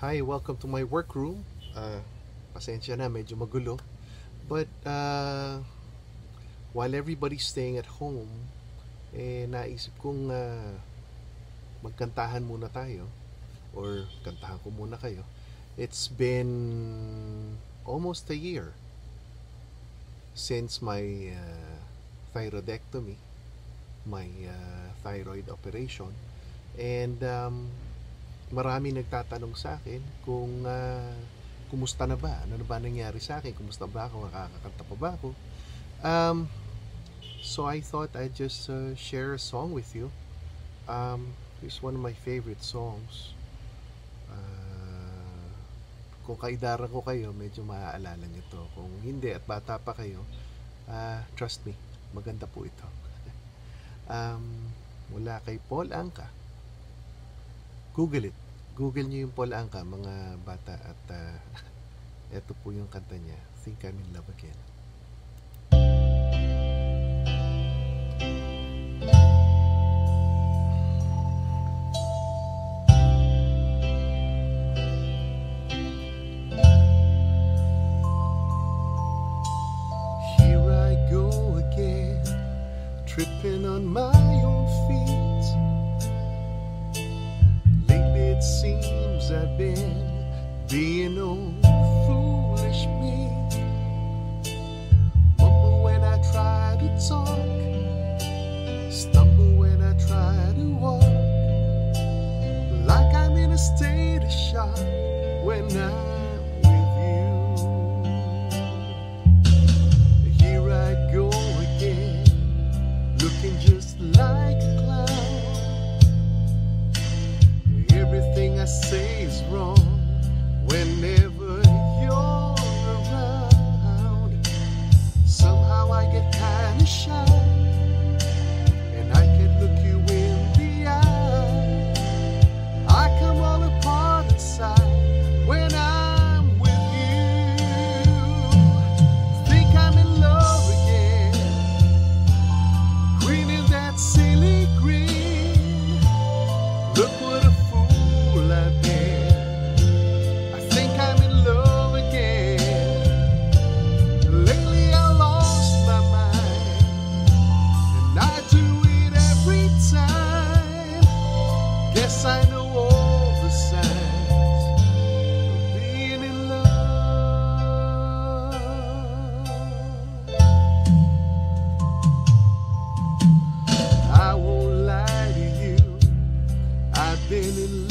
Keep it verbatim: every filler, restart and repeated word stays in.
Hi, welcome to my workroom. Uh, pasensya na, medyo magulo. But uh, while everybody's staying at home, eh, naisip kong uh, magkantahan muna tayo or kantahan ko muna kayo. It's been almost a year since my uh, thyroidectomy, my uh, thyroid operation, and um, marami nagtatanong sa akin kung uh, kumusta na ba, ano na ba nangyari sa akin, kumusta ba ako, nakakakanta pa ba ako. Um, so I thought I'd just uh, share a song with you. Um, it's one of my favorite songs. Uh, kung kaidaran ko kayo, medyo maaalala nyo to. Kung hindi at bata pa kayo, uh, trust me, maganda po ito. um, mula kay Paul Anka. Google it. Google nyo yung Paul Anka, mga bata, at uh, eto po yung kanta niya, Think I'm in Love Again. Here I go again, tripping on my own feet. It seems I've been being old, foolish me. Mumble when I try to talk, stumble when I try to walk, like I'm in a state of shock when I'm with you. Here I go again, looking just like a clown. Everything I say is wrong whenever you're around. Somehow I get kinda shy, and I can look you in the eye. I come all apart inside when I'm with you. Think I'm in love again, greening that silly green. Look what a I've been. I think I'm in love again. Lately I lost my mind, and I do it every time. Guess I know all the signs of being in love. I won't lie to you, I've been in love.